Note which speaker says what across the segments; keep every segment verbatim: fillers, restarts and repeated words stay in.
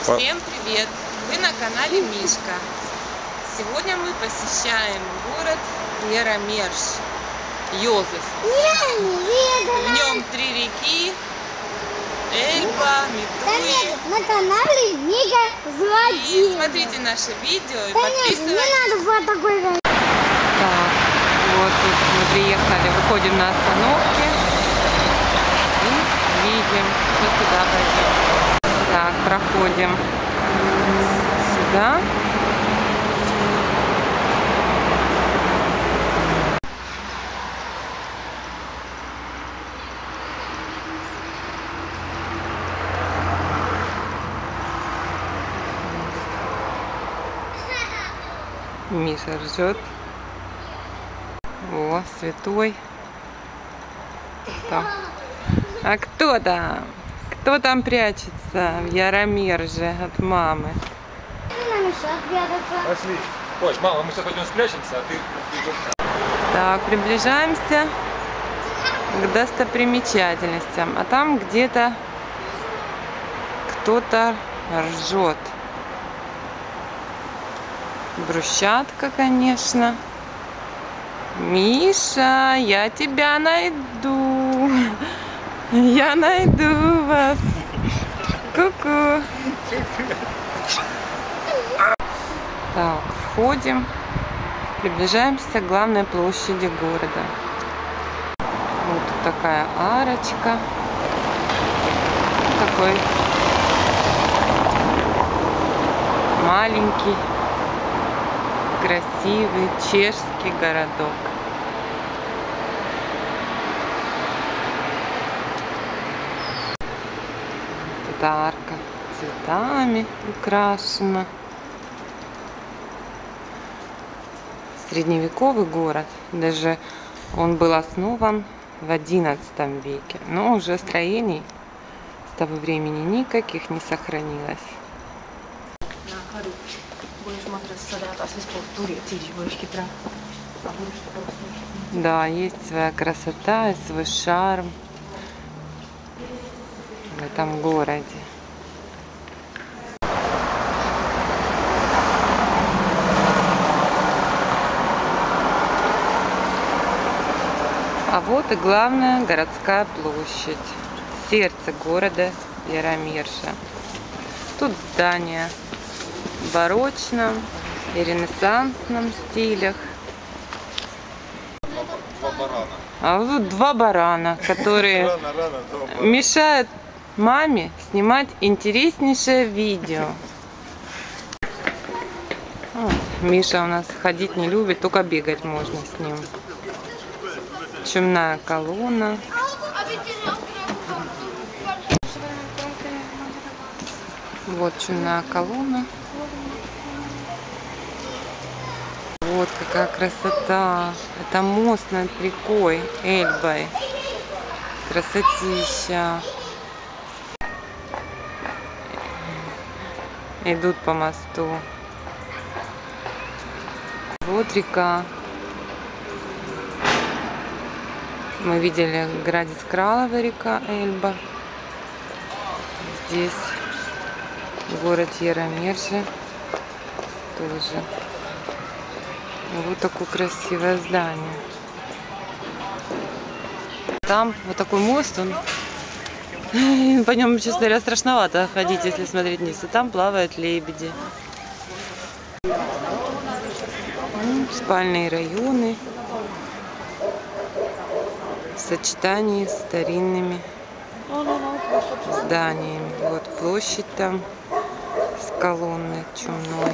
Speaker 1: Всем привет! Вы на канале Мишка. Сегодня мы посещаем город Яромерш, Йозеф. В нем три реки: Эльба, Митуи.
Speaker 2: На канале Мига Злодей.
Speaker 1: И смотрите наше видео и
Speaker 2: Конечно,
Speaker 1: подписывайтесь.
Speaker 2: не надо вот такой.
Speaker 1: Так, вот тут мы приехали, выходим на остановке и видим, что туда пойдем. Так, проходим сюда. Миша ржет. О, святой. Там. А кто там? Кто там прячется в Яромерже от мамы?
Speaker 3: Пошли. Ой, мама, мы сейчас пойдем спрячемся, а ты...
Speaker 1: Так, приближаемся к достопримечательностям. А там где-то кто-то ржет. Брусчатка, конечно. Миша, я тебя найду. Я найду вас. Ку-ку. Так, входим. Приближаемся к главной площади города. Вот тут такая арочка. Такой маленький, красивый чешский городок. Эта арка цветами украшена. Средневековый город. Даже он был основан в одиннадцатом веке. Но уже строений с того времени никаких не сохранилось. Да, есть своя красота и свой шарм в этом городе. А вот и главная городская площадь, сердце города Яромерша. Тут здания в барочном и ренессансном стилях.
Speaker 3: Два барана.
Speaker 1: А вот два барана, которые
Speaker 3: Рано, рано, два барана.
Speaker 1: мешают маме снимать интереснейшее видео. Вот. Миша у нас ходить не любит, только бегать можно с ним. Чумная колонна. Вот чумная колонна. Вот какая красота. Это мост над рекой Эльбой. Красотища. Идут по мосту. Вот река. Мы видели Градец Кралова, река Эльба. Здесь город Яромерже тоже. Вот такое красивое здание. Там вот такой мост, он по нем, честно говоря, страшновато ходить, если смотреть вниз. И там плавают лебеди. Спальные районы в сочетании с старинными зданиями. Вот площадь там с колонной чумной.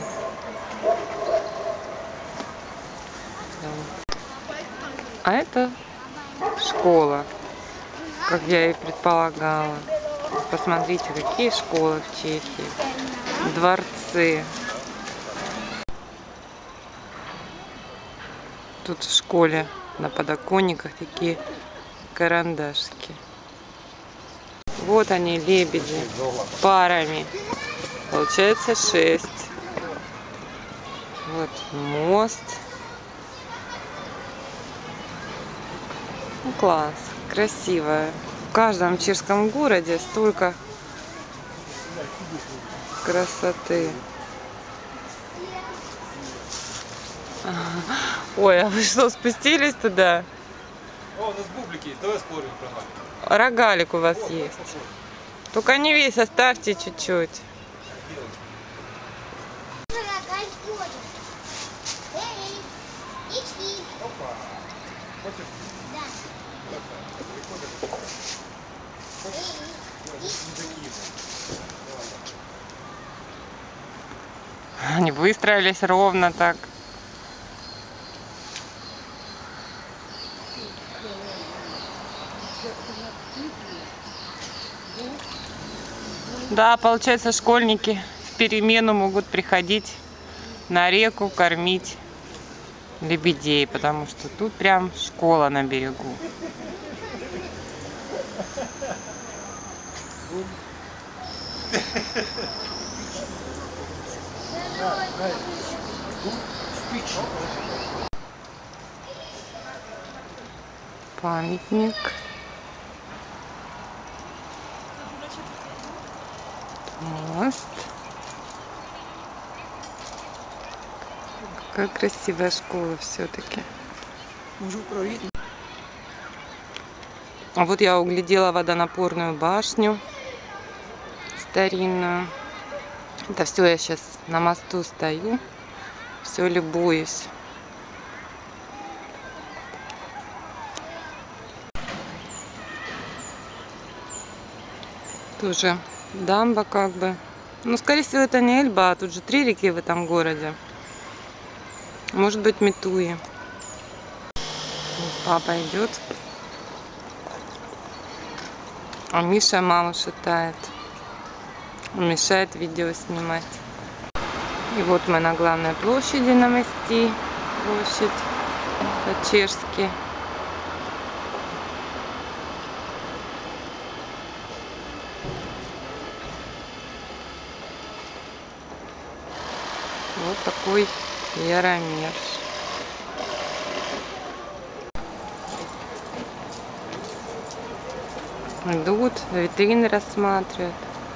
Speaker 1: А это школа, как я и предполагала. Посмотрите, какие школы в Чехии. Дворцы. Тут в школе на подоконниках такие карандашики. Вот они, лебеди, парами. Получается шесть. Вот мост. Ну, класс, красиво. В каждом чешском городе столько Красоты. Ой, а вы что, спустились туда?
Speaker 3: О, у нас бублики есть, давай спорим про
Speaker 1: Рогалик у вас есть. Только не весь, оставьте чуть-чуть.
Speaker 3: Опа. Хочешь?
Speaker 2: Да.
Speaker 1: Они выстроились ровно так. Да, получается, школьники в перемену могут приходить на реку кормить лебедей, потому что тут прям школа на берегу. Памятник. Мост. Какая красивая школа все-таки. А вот я углядела водонапорную башню старинную. Это все, я сейчас на мосту стою, все любуюсь. Тоже дамба как бы. Ну, скорее всего, это не Эльба, а тут же три реки в этом городе. Может быть, Метуи. Папа идет. А Миша маму шатает. Он мешает видео снимать. И вот мы на главной площади на мосте. Площадь по-чешски. Вот такой Яромир. Идут, витрины рассматривают.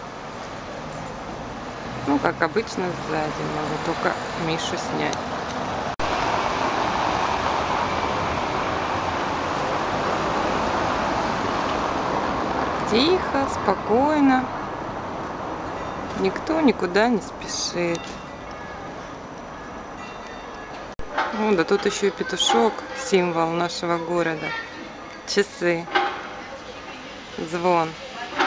Speaker 1: Ну, как обычно, сзади. Надо только Мишу снять. Тихо, спокойно. Никто никуда не спешит. Ну, да тут еще и петушок, символ нашего города. Часы. Звон.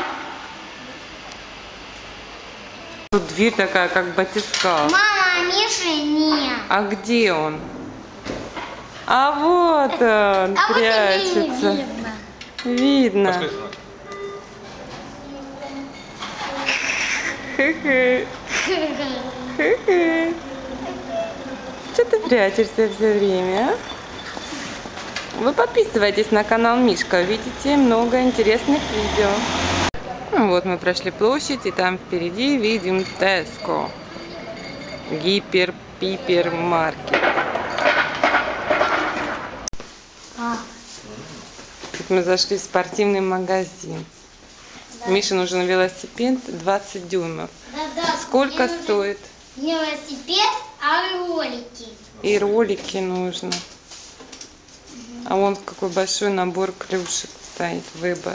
Speaker 1: Тут дверь такая, как батискаф.
Speaker 2: Мама, Миши нет.
Speaker 1: А где он? А вот он,
Speaker 2: А
Speaker 1: прячется.
Speaker 2: вот и видно.
Speaker 1: Видно.
Speaker 3: Пошли сюда.
Speaker 1: Хы-хы. Хы-хы. Что ты прячешься все время, а? Вы подписывайтесь на канал Мишка, увидите много интересных видео. Ну, вот мы прошли площадь, и там впереди видим Теско. Гипер-пипер-маркет.
Speaker 2: А,
Speaker 1: Тут мы зашли в спортивный магазин.
Speaker 2: да.
Speaker 1: Мише нужен велосипед двадцать дюймов.
Speaker 2: Да-да.
Speaker 1: Сколько
Speaker 2: Мне нужен
Speaker 1: стоит?
Speaker 2: Не велосипед, а ролики.
Speaker 1: И ролики нужно. А вон какой большой набор клюшек стоит, выбор.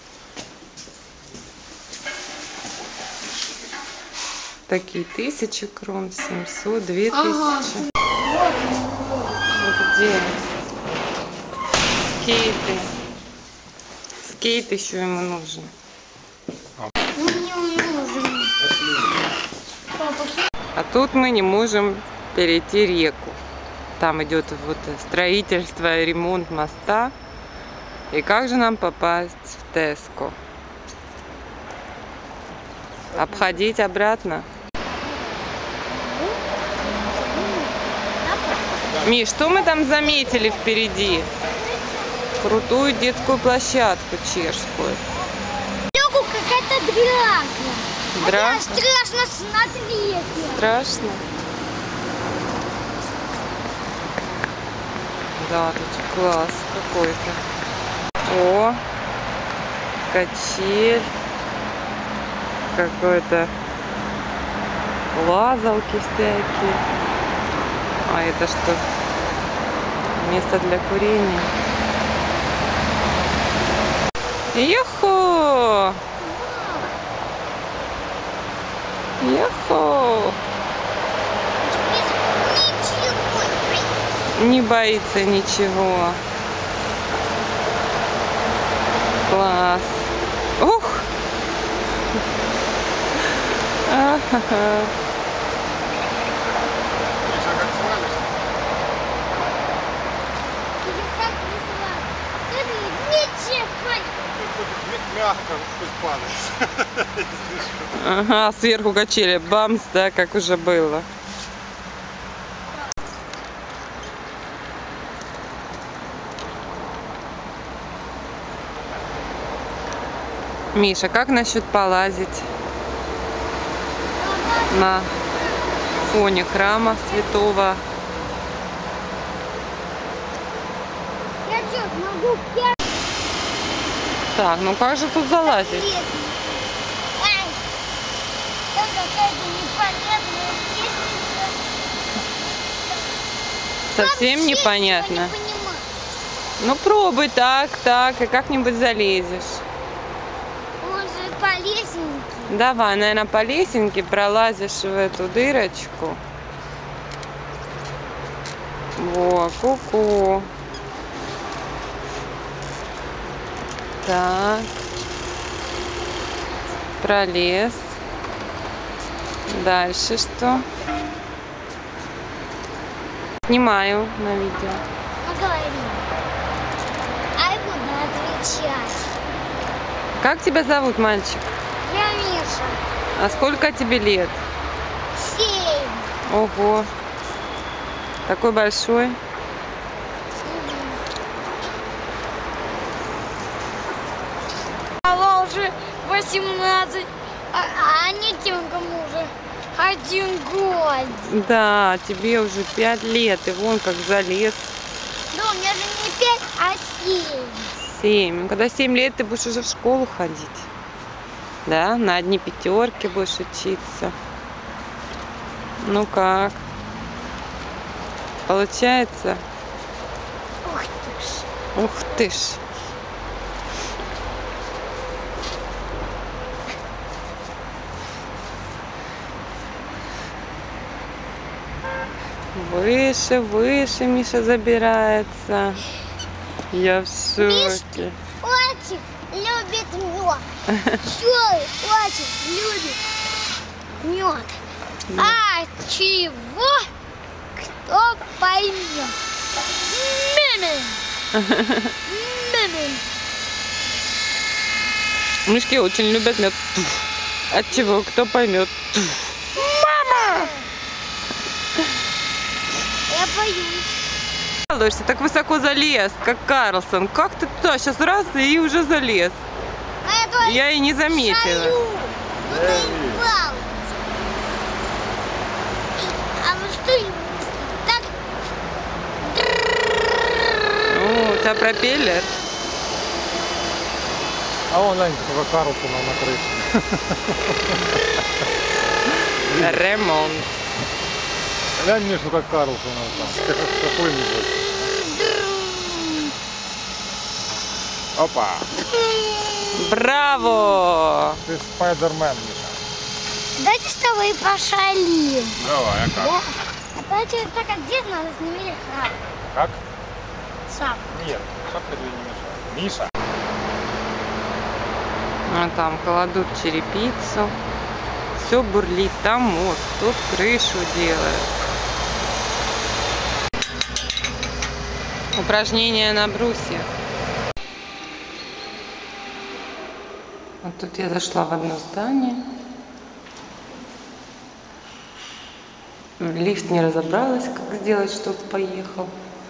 Speaker 1: Такие тысячи крон, семьсот, две
Speaker 2: Ага.
Speaker 1: тысячи. Где? Скейты. Скейт еще ему нужен.
Speaker 2: Мне нужен. Папа,
Speaker 1: А тут мы не можем перейти реку. Там идет вот строительство и ремонт моста. И как же нам попасть в Теско? Обходить обратно? Миш, что мы там заметили впереди? Крутую детскую площадку чешскую.
Speaker 2: Лёгу какая-то драка.
Speaker 1: Драка?
Speaker 2: Страшно смотреть.
Speaker 1: Страшно? Да, тут класс какой-то. О, качель. какой-то лазалки всякие. А это что? Место для курения. Йохо! Йохо! Не боится ничего. Класс. Ух! А-ха-ха.
Speaker 3: Мягко пусть падает.
Speaker 1: Ага, сверху качели. Бамс, да, как уже было. Миша, как насчет полазить на фоне храма святого?
Speaker 2: Я что, могу пять?
Speaker 1: Так, ну как же тут залазить?
Speaker 2: Ай, там какая-то непонятная лестница.
Speaker 1: Совсем
Speaker 2: Вообще
Speaker 1: непонятно.
Speaker 2: ничего не понимаю.
Speaker 1: Ну пробуй так, так, и как-нибудь залезешь.
Speaker 2: Может, по лесенке?
Speaker 1: Давай, наверное, по лесенке пролазишь в эту дырочку. Во, ку-ку. Так. Пролез. Дальше что? Снимаю на видео.
Speaker 2: Ну, говори. Ай, буду отвечать.
Speaker 1: Как тебя зовут, мальчик?
Speaker 2: Я Миша.
Speaker 1: А сколько тебе лет?
Speaker 2: Семь.
Speaker 1: Ого. Такой большой.
Speaker 2: А уже восемнадцать, а, а не тем, кому уже один год.
Speaker 1: Да, тебе уже пять лет, и вон как залез.
Speaker 2: Да, у меня же не пять, а семь.
Speaker 1: Семь. Ну, когда семь лет, ты будешь уже в школу ходить. Да, на одни пятерки будешь учиться. Ну как? Получается?
Speaker 2: Ух ты ж.
Speaker 1: Ух ты ж. Выше, выше Миша забирается. Я в шоке.
Speaker 2: Очень любит мед. Все, очень любит мед. А чего? Кто поймет? Мимин. Мимин.
Speaker 1: Мышки очень любят мед. От чего? Кто поймет? Мама!
Speaker 2: Я боюсь.
Speaker 1: Жалуешься, так высоко залез, как Карлсон. Как ты туда сейчас раз и уже залез?
Speaker 2: А я тоже
Speaker 1: Я и не заметила.
Speaker 2: шалю. Ну ты избалуйся. А вот что так?
Speaker 1: О, у тебя пропеллер.
Speaker 3: А вон, глянь, какого Карлсона на крыше.
Speaker 1: Ремонт.
Speaker 3: Глянь, Миша, как Карлсона там. Как какой-нибудь. Опа!
Speaker 1: Браво!
Speaker 3: Ты Спайдермен, Миша.
Speaker 2: Давайте с тобой пошалим.
Speaker 3: Давай, а как?
Speaker 2: Да? А то что так как здесь надо сними шапку.
Speaker 3: Как?
Speaker 2: Шапку.
Speaker 3: Нет, шапка тебе не мешает. Миша.
Speaker 1: А там кладут черепицу. Все бурлит. Там мост. Тут крышу делают. Упражнения на брусьях. Вот тут я зашла в одно здание. Лифт не разобралась, как сделать, чтобы поехал.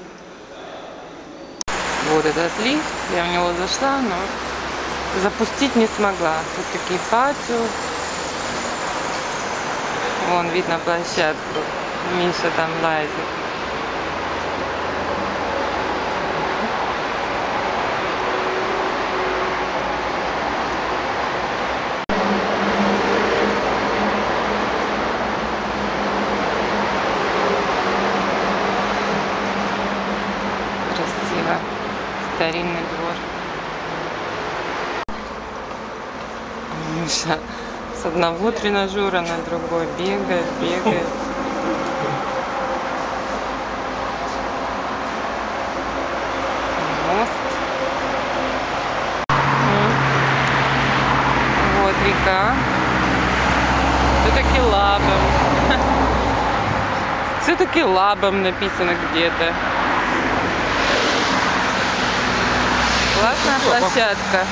Speaker 1: Вот этот лифт. Я в него зашла, но запустить не смогла. Тут такие патио. Вон видно площадку. Миша там лазит. старинный двор. Миша с одного тренажера на другой бегает, бегает. Мост. Вот река. Все-таки Лабом. Все-таки Лабом написано где-то. Классная площадка.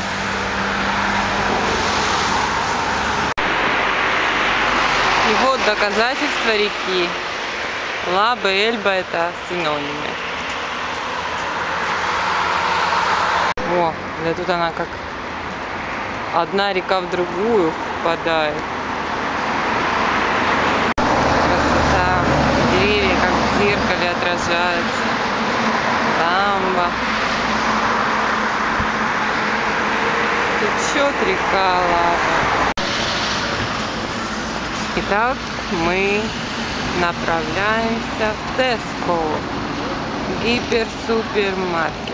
Speaker 1: И вот доказательства реки. Лаба и Эльба — это синонимы. О, да тут она как одна река в другую впадает. Красота. Деревья как в зеркале отражаются. Дамба. Течет река Лаба. Итак, мы направляемся в Tesco. Гиперсупермаркет.